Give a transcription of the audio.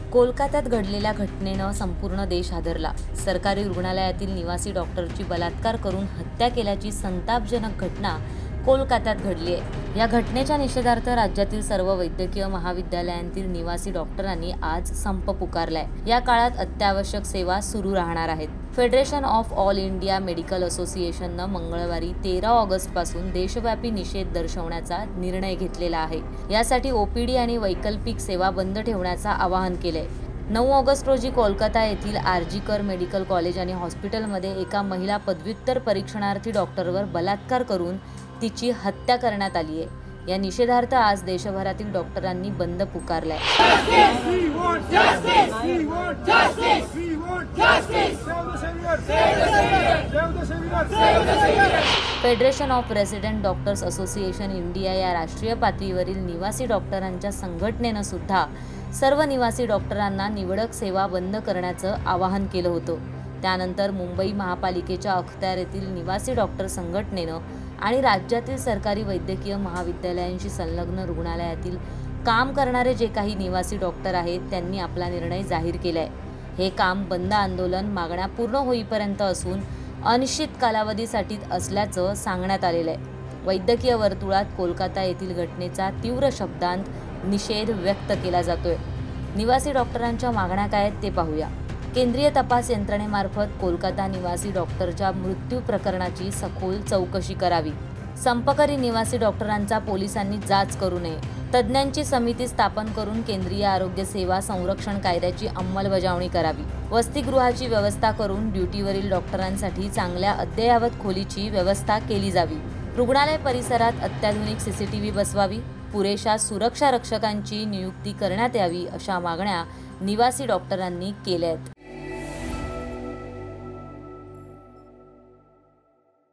कोलकात्यात घडलेल्या घटनेनं संपूर्ण देश हादरला। सरकारी रुग्णालयातील निवासी डॉक्टरची बलात्कार करून हत्या केल्याची संतापजनक घटना कोलकात्यात घडली आहे। या घटनेच्या निषेधार्थ राज्यातील सर्व वैद्यकीय महाविद्यालयांतील निवासी डॉक्टरांनी आज संप पुकारलाय। या काळात अत्यावश्यक सेवा सुरू राहणार आहेत। Federation of All India Medical असोसिएशननं मंगळवारी 13 ऑगस्ट पासून देशव्यापी निषेध दर्शवण्याचा निर्णय घेतलेला आहे। यासाठी ओपीडी आणि वैकल्पिक सेवा बंद ठेवण्याचं आवाहन केलंय। 9 ऑगस्ट रोजी कोलकाता येथील आरजी कर मेडिकल कॉलेज आणि हॉस्पिटलमध्ये एका महिला पदव्युत्तर परीक्षणार्थी डॉक्टरवर बलात्कार करून तिची हत्या करण्यात आली आहे। या निषेधार्थ आज देशभरातील डॉक्टरांनी बंद पुकारलाय। Federation of Resident Doctors Association India या राष्ट्रीय पातळीवरील निवासी डॉक्टरांच्या संघटनेनं सुद्धा सर्व निवासी डॉक्टरांना निवडक सेवा बंद करण्याचं आवाहन केलं होतं। त्यानंतर मुंबई महापालिकेच्या अखत्यारीतील निवासी डॉक्टर संघटनेनं आणि राज्यातील सरकारी वैद्यकीय महाविद्यालयांशी संलग्न रुग्णालयातील काम करणारे जे काही निवासी डॉक्टर आहेत त्यांनी आपला निर्णय जाहीर केलाय। हे काम बंद आंदोलन मागण्या पूर्ण होईपर्यंत असून अनिश्चित कालावधीसाठी असल्याचं सांगण्यात आलेलं आहे। वैद्यकीय वर्तुळात कोलकाता येथील घटनेचा तीव्र शब्दांत निषेध व्यक्त केला जातोय। निवासी डॉक्टरांच्या मागण्या काय आहेत ते पाहूया। केंद्रीय तपास यंत्रणेमार्फत कोलकाता निवासी डॉक्टरच्या मृत्यू प्रकरणाची सखोल चौकशी करावी। संपकरी निवासी डॉक्टरांचा पोलिसांनी जाच करू नये। तज्ज्ञांची समिती स्थापन करून केंद्रीय आरोग्य सेवा संरक्षण कायद्याची अंमलबजावणी करावी। वसतिगृहाची व्यवस्था करून ड्युटीवरील डॉक्टरांसाठी चांगल्या अद्ययावत खोलीची व्यवस्था केली जावी। रुग्णालय परिसरात अत्याधुनिक सीसीटीव्ही बसवावी। पुरेशा सुरक्षा रक्षकांची नियुक्ती करण्यात यावी अशा मागण्या निवासी डॉक्टरांनी केल्या आहेत।